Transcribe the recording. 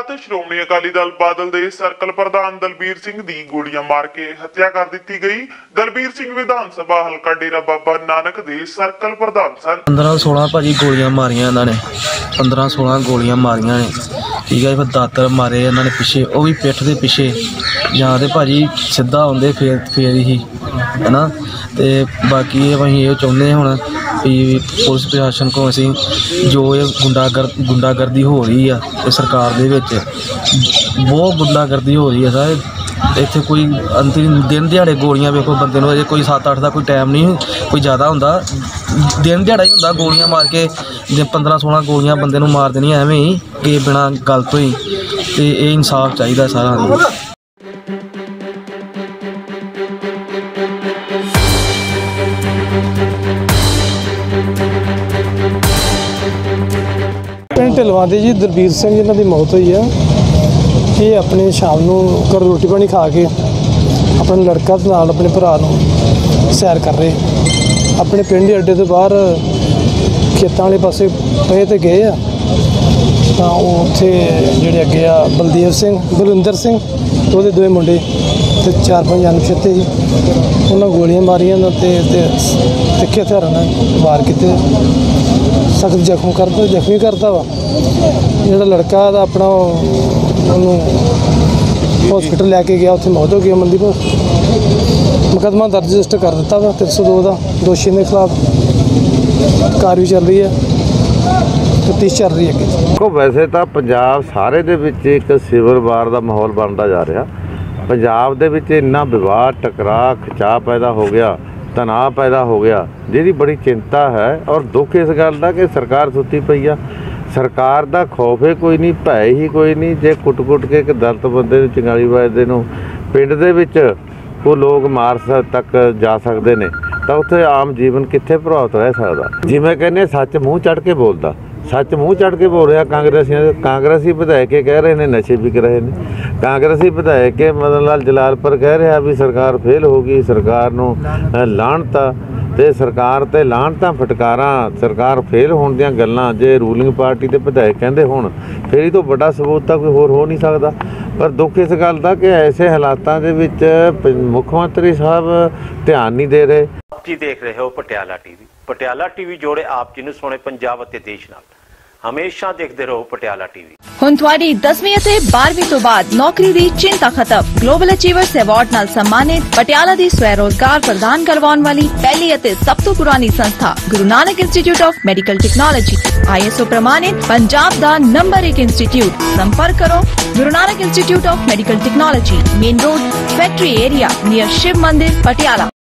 रात श्रोमणी अकाली दल बादल दे सर्कल प्रधान दलबीर सिंह दी गोलियां मार के हत्या कर दी गई। दलबीर सिंह विधान सभा हलका डेरा बाबा नानक दे सर्कल प्रधान सन। 15-16 भाजी गोलियां मारियां इन्होंने, 15-16 गोलियां मारियां ने, ठीक है। फिर दातर मारे इन्होंने पिछे, वो भी पिठ के पिछे जां ते भाजी सीधा आउंदे फेर ही है ना। तो बाकी असीं ये चाहुंदे हुण भी पुलिस प्रशासन को असीं जो ये गुंडागर्दी हो रही है सरकार दे विच, बहुत गुंडागर्दी हो रही है सर। इत्थे कोई अंतिम दिन दिहाड़े गोलियां वेखो बंदे नूं, अजे कोई 7-8 का कोई टाइम नहीं कोई ज़्यादा हुंदा, दिन दिहाड़ा ही हुंदा गोलियां मार के 15-16 गोलियां बंदे नूं मार देनियां एवें ही कि बिना गल तो ही। तो ये इंसाफ चाहिए सारा। ढिलवां दे जी दलबीर सिंह जिन्हां दी मौत हुई है, ये अपने शाम नूं घर रोटी पानी खा के अपने लड़का दे नाल अपने भरा नूं सैर कर रहे अपने पिंड दे अड्डे तो बाहर खेतां वाले पासे पे ते गए आ। तां उत्थे जिहड़े अगे आ बलदेव सिंह बलविंदर सिंह ते ओहदे दोवे मुंडे ते 4-5 अनपछाते ही उन्हां गोलियां मारियां ते तिखे हथियारां नाल वार कीते, सख्त जख्मी करता वा। जो लड़का अपना हॉस्पिटल लैके गया, उत्थे मौत हो गई अमनदीप। मुकदमा दर्ज रजिस्टर कर दिता वा 302 का, दोषी के खिलाफ कार्रवाई चल रही है, तफ्तीश चल रही है। देखो वैसे तो पंजाब सारे दे विच एक सिविल वार का माहौल बनता जा रहा। पंजाब दे विच इन्ना विवाद टकराव खिंचाव पैदा हो गया, तनाव पैदा हो गया, जिहदी बड़ी चिंता है। और दुख इस गल का कि सरकार सुत्ती पई आ, सरकार का खौफ ही कोई नहीं, भय ही कोई नहीं। जे कुट के एक दलित बंदे चंगाली वजदे नूं पिंड दे विच वो लोग मार तक जा सकते हैं, तो उत्थे आम जीवन कित्थे प्रभावित रह सकदा। जिवें कहने सच मूँह चढ़ के बोलदा, सच मूँह चढ़ के बोल रहा। कांग्रेसी विधायक कह रहे हैं नशे विक रहे हैं, कांग्रेसी विधायक मदन लाल जलालपुर कह रहा भी सरकार फेल हो गई, सरकार नूं लाहनता ते सरकार ते लाहनता फटकारां, सरकार फेल होण दीआं गल्लां जे रूलिंग पार्टी के विधायक कहते होण, फिर ही तो बड़ा सबूत तो कोई होर हो नहीं सकता। पर दुख इस गल का कि ऐसे हालातां दे विच मुख्यमंत्री साहब ध्यान नहीं दे रहे। आप जी देख रहे हो पटियाला टीवी। पटियाला टीवी जोड़े आप जी नूं सोहणे पंजाब अते देश नाल। हमेशा देखते रहो पटियाला टीवी। हुण तुहाडी 10वीं अते 12वीं तो बाद नौकरी दी चिंता खत्म। ग्लोबल अचीवर्स अवार्ड नाल सम्मानित पटियाला दी स्वरोजगार प्रदान करवाउण वाली पहली अते सब तो पुरानी संस्था Guru Nanak institute of medical technology, ISO प्रमाणित पंजाब दा नंबर 1 इंस्टीट्यूट। संपर्क करो Guru Nanak institute of medical technology, main road, factory area, near Shiv Mandir, Patiala.